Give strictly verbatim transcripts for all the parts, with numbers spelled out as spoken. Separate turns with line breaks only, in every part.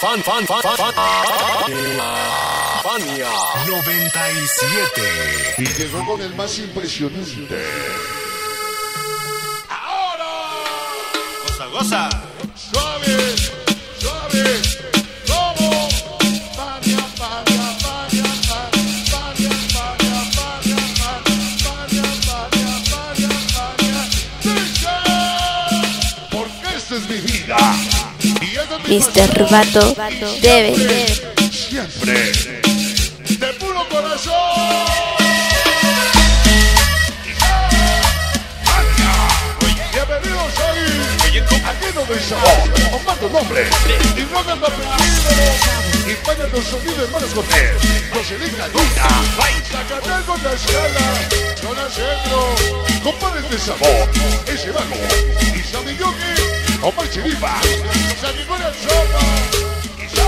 fan, fan, fan, fan, Fania noventa y siete.
Y llegó con el más impresionante.
¡Ahora! ¡Goza, goza!
¡Suave! ¡Suave! ¡Vamos! ¡Fania, Fania, Fania, Fania, Fania, Fania, Fania, Fania, Fania, Fania! ¡Dice! Porque esta es mi vida. Y esta es mi
mister Vato debe
siempre de puro corazón. Bienvenidos hoy aquí no me sabor. Compa tu nombre y no hagan apellido y pagan los sonidos hermanos con él. Joselita Luna, Zacatán con la escala, zona centro, compadres de sabor, ese vago y Samiyuki, Omar Chiripa, Saniguera Sopa y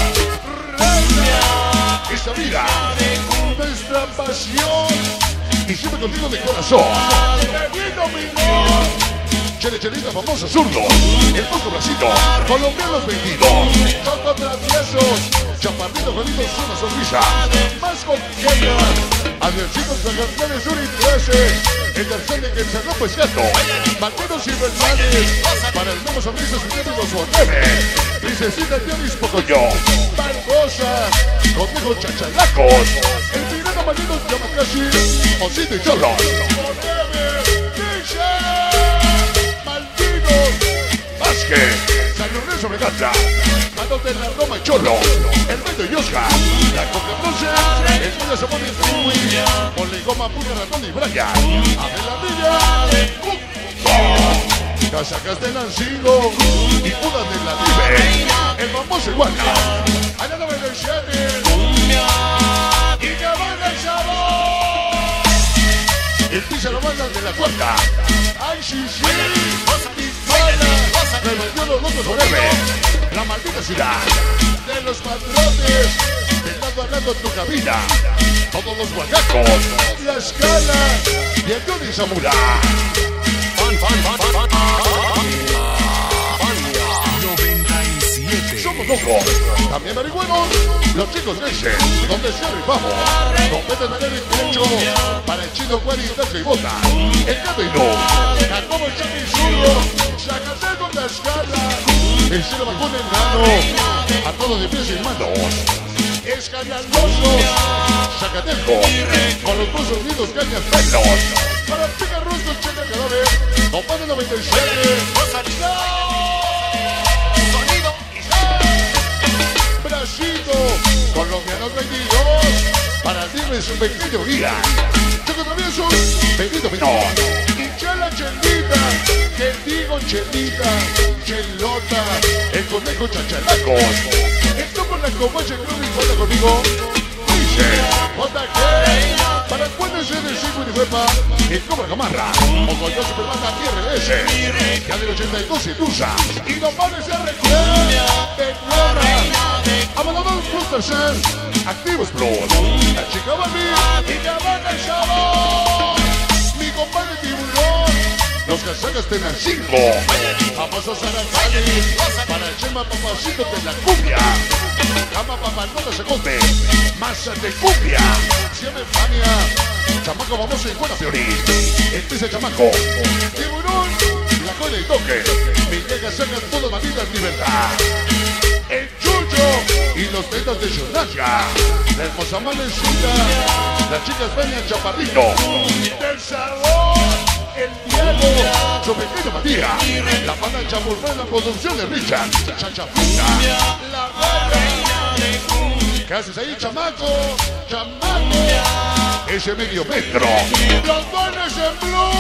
esta vida, nuestra pasión y siempre contigo de corazón. Bebiendo mi voz. Chele Chelita, famoso zurdo, el poco bracito, colombianos vendidos, choco traviesos, chaparritos bonitos, una sonrisa, más coqueta, Adriancitos Zagartales, un trece, el tercer de que se no pescando, Martinos y Bernales, para el nuevo sonrisa, su los Boneme, Princesita Dionis Pocoyo, Barbosa, Conejo Chachalacos, el pirata Martino Yamakashi, Osito y Chorro, Boneme, Vázquez, San Lorenzo Megatra, Matos de la Roma y Cholo, el Beto y Oscar, la Coca Bronce, el Puya Samón y Frui, Poligoma Puya Ratón y Brian, Abel la Villa, Casacas de Lancigo y Pudas de la Libre, el famoso Iguana, allá noventa y siete, y que van el sabor, el Pizarro Banda de la Cuarta, ay sí sí, me vendió los locos forever, la maldita ciudad de los patrones, de lado a lado tu cabina, todos los guagacos, la escala y el Johnny Zamora.
Fan, fan, fan, fan, fan, Fania noventa y siete.
Somos locos, también marihuanos, los chicos dicen, donde se rifamos, compete tener el derecho para el chino, cuero y tacho y bota, el gato y no, Jacobo el Chapi Zurdo, Zacatán con la escala, el cielo bajó en el grano, a todos de pies y manos, escandalosos, Zacateco, con los dos sonidos cañas pelos, para el pica rostro, checa cadáver, compadre noventa y siete, sonido y bracito, colombianos veintidós, para el dime su pequeño guía, choco travieso, Benito Menor, y Chela Chelita, que digo Chelita, Chelota, el conejo Chachalacos, esto con la covacha creo que importa conmigo, dice, J G, para cuando se de cinco y Fepa, el Cobra Camarra, o con dos Superbanda I R S, ya del ochenta y dos y Tusa, y no vale ser recuerda, de Clara, abandonados Plus Tercer, Activos Plus, la chica Barbie, y Cabana el Sabor, mi compadre Tiburón, los casacas de las cinco, famosos Aracanes, para el Chema Papacito de la cumbia, Cama Papalota se come, masa de cumbia, Siempre Fania, Chamaco famoso y buena Fiorín, el Pisa Chamaco, Tiburón, la cola y toque, mi llega saca todas manitas libertad, el Chucho y los tetas de Yonaca, la hermosa manecita, las chicas Peña Chaparrito, del sabor, el Diego, su pequeño Matías, la pana Chapulfé, la producción de Richard, Chachaputa, la barra, ¿qué haces ahí, chamaco? Chamaco, ese medio metro, los dones en blue,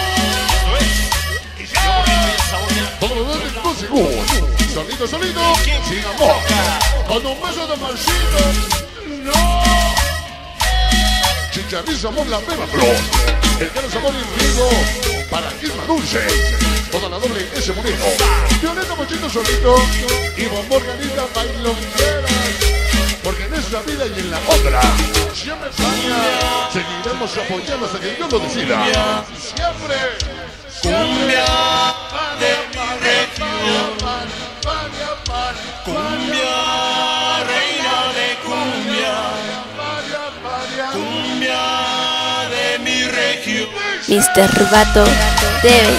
todos los dones con seguro, solito, solito, sin amor, con un beso de marcito, no, Chicharrizo, amor, la beba, bro. El caro sabor infinito para Isma Dulce, toda la doble S Moreno, Violeta Mochito solito y Bombón Ganita bailongueras, porque en esta vida y en la otra, siempre Fania, seguiremos apoyando hasta que Dios lo decida. Siempre,
Cumbia
Fania, Fania, Fania, Fania, Fania,
Cumbia
mister Vato debe.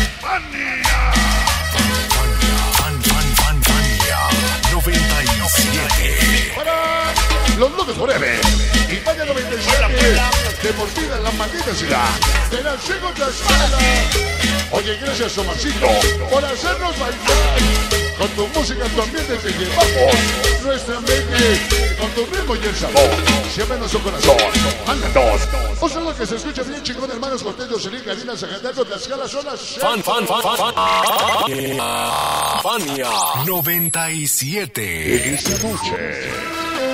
Fan, fan, fan, Fania noventa y siete.
Para los locos forever. Y Fania noventa y siete. De por vida en la maldita ciudad. De la segunda escala. Oye, gracias Tomasito por hacernos bailar. Con tu música, tu ambiente te llevamos nuestra mente, con tu ritmo y el sabor. Siempre en nuestro corazón. Andan dos. Un saludo que se escucha bien chingón, hermanos contentos, en Karina, Zacataco, Tlaxcala, zona.
Fan, fan, fan, fan, fan. Fania noventa y siete.
Esta noche.